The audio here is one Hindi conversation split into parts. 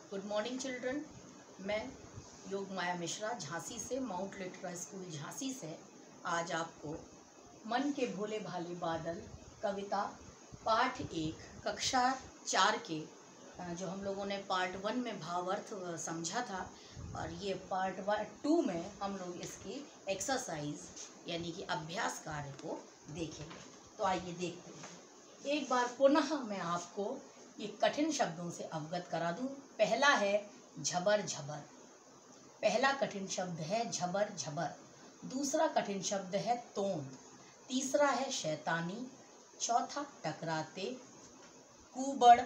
Good morning children. मैं योग माया मिश्रा झांसी से, माउंट लिटरा स्कूल झांसी से आज आपको मन के भोले भाले बादल कविता पाठ 1 कक्षा 4 के जो हम लोगों ने पार्ट 1 में भावार्थ समझा था, और ये पार्ट 2 में हम लोग इसकी एक्सरसाइज यानी कि अभ्यास कार्य को देखेंगे। तो आइए देखते हैं। एक बार पुनः मैं आपको ये कठिन शब्दों से अवगत करा दूं। पहला है झबर झबर। पहला कठिन शब्द है झबर झबर। दूसरा कठिन शब्द है तोंद। तीसरा है शैतानी। चौथा टकराते, कुबड़,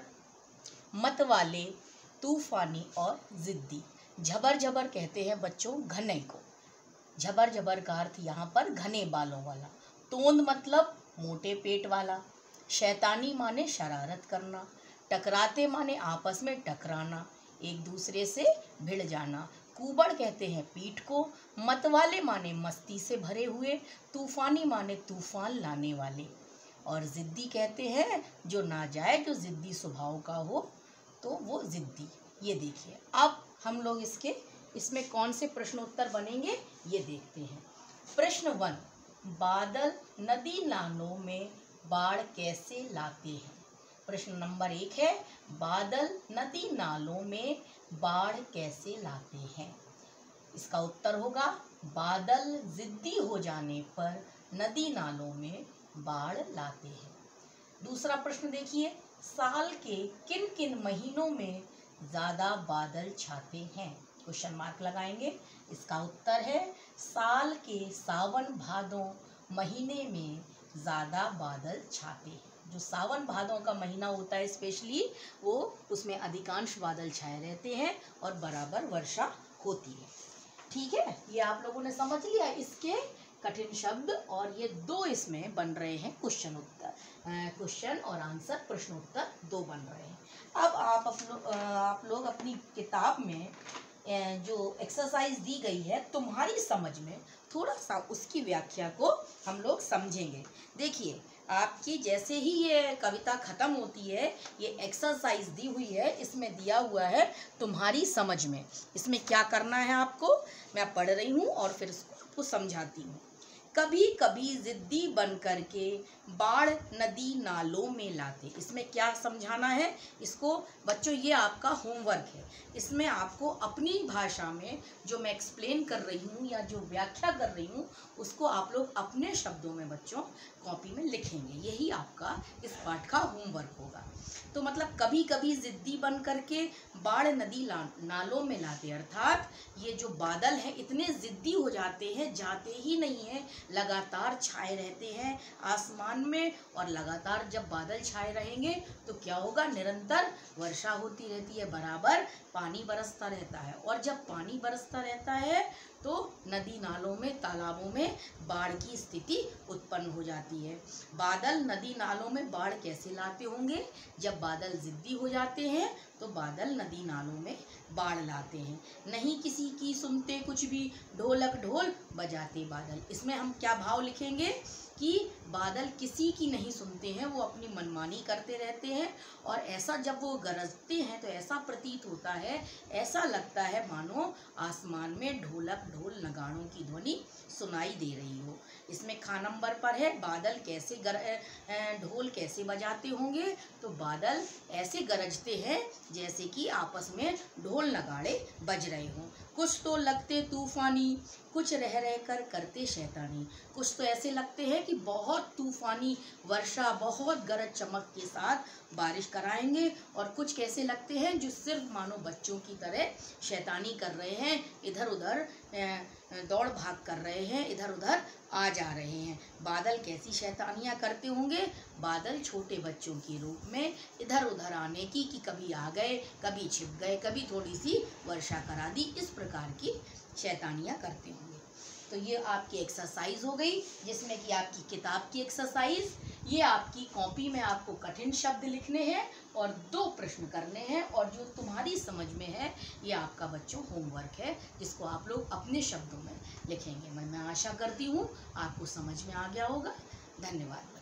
मतवाले, तूफानी और जिद्दी। झबर झबर कहते हैं बच्चों घने को। झबर झबर का अर्थ यहाँ पर घने बालों वाला। तोंद मतलब मोटे पेट वाला। शैतानी माने शरारत करना। टकराते माने आपस में टकराना, एक दूसरे से भिड़ जाना। कुबड़ कहते हैं पीठ को। मतवाले माने मस्ती से भरे हुए। तूफानी माने तूफान लाने वाले। और जिद्दी कहते हैं जो ना जाए, जो जिद्दी स्वभाव का हो तो वो जिद्दी। ये देखिए, अब हम लोग इसमें कौन से प्रश्न उत्तर बनेंगे ये देखते हैं। प्रश्न 1, बादल नदी नालों में बाढ़ कैसे लाते हैं। प्रश्न नंबर 1 है, बादल नदी नालों में बाढ़ कैसे लाते हैं। इसका उत्तर होगा बादल जिद्दी हो जाने पर नदी नालों में बाढ़ लाते हैं। दूसरा प्रश्न देखिए, साल के किन किन महीनों में ज़्यादा बादल छाते हैं। क्वेश्चन मार्क लगाएंगे। इसका उत्तर है साल के सावन भादों महीने में ज़्यादा बादल छाते हैं। जो सावन भादों का महीना होता है स्पेशली, वो उसमें अधिकांश बादल छाए रहते हैं और बराबर वर्षा होती है। ठीक है, ये आप लोगों ने समझ लिया इसके कठिन शब्द, और ये 2 इसमें बन रहे हैं क्वेश्चन और आंसर, प्रश्न उत्तर 2 बन रहे हैं। अब आप लोग अपनी किताब में जो एक्सरसाइज दी गई है तुम्हारी समझ में, थोड़ा सा उसकी व्याख्या को हम लोग समझेंगे। देखिए, आपकी जैसे ही ये कविता ख़त्म होती है, ये एक्सरसाइज दी हुई है, इसमें दिया हुआ है तुम्हारी समझ में। इसमें क्या करना है आपको, मैं पढ़ रही हूँ और फिर इसको समझाती हूँ। कभी कभी जिद्दी बन करके बाढ़ नदी नालों में लाते। इसमें क्या समझाना है इसको बच्चों, ये आपका होमवर्क है। इसमें आपको अपनी भाषा में जो मैं एक्सप्लेन कर रही हूँ या जो व्याख्या कर रही हूँ, उसको आप लोग अपने शब्दों में बच्चों कॉपी में लिखेंगे। यही आपका इस पाठ का होमवर्क होगा। तो मतलब कभी कभी जिद्दी बन करके बाढ़ नदी नालों में लाते, अर्थात ये जो बादल हैं इतने जिद्दी हो जाते हैं, जाते ही नहीं हैं, लगातार छाए रहते हैं आसमान में। और लगातार जब बादल छाए रहेंगे तो क्या होगा, निरंतर वर्षा होती रहती है, बराबर पानी बरसता रहता है। और जब पानी बरसता रहता है तो नदी नालों में, तालाबों में बाढ़ की स्थिति उत्पन्न हो जाती है। बादल नदी नालों में बाढ़ कैसे लाते होंगे, जब बादल जिद्दी हो जाते हैं तो बादल नदी नालों में बाढ़ लाते हैं। नहीं किसी की सुनते कुछ भी, ढोलक ढोल बजाते बादल। इसमें हम क्या भाव लिखेंगे कि बादल किसी की नहीं सुनते हैं, वो अपनी मनमानी करते रहते हैं। और ऐसा जब वो गरजते हैं तो ऐसा प्रतीत होता है, ऐसा लगता है मानो आसमान में ढोलक ढोल नगाड़ों की ध्वनि सुनाई दे रही हो। इसमें ख नंबर पर है, बादल कैसे ढोल कैसे बजाते होंगे। तो बादल ऐसे गरजते हैं जैसे कि आपस में ढोल नगाड़े बज रहे हों। कुछ तो लगते तूफानी, कुछ रह रह कर करते शैतानी। कुछ तो ऐसे लगते हैं कि बहुत तूफानी वर्षा, बहुत गरज चमक के साथ बारिश कराएंगे, और कुछ कैसे लगते हैं जो सिर्फ मानो बच्चों की तरह शैतानी कर रहे हैं, इधर उधर दौड़ भाग कर रहे हैं, इधर उधर आ जा रहे हैं। बादल कैसी शैतानियाँ करते होंगे, बादल छोटे बच्चों के रूप में इधर उधर आने की, कि कभी आ गए, कभी छिप गए, कभी थोड़ी सी वर्षा करा दी, इस प्रकार की शैतानियाँ करते होंगे। तो ये आपकी एक्सरसाइज हो गई, जिसमें कि आपकी किताब की एक्सरसाइज, ये आपकी कॉपी में आपको कठिन शब्द लिखने हैं और 2 प्रश्न करने हैं, और जो तुम्हारी समझ में है ये आपका बच्चों होमवर्क है, जिसको आप लोग अपने शब्दों में लिखेंगे। मैं आशा करती हूँ आपको समझ में आ गया होगा। धन्यवाद।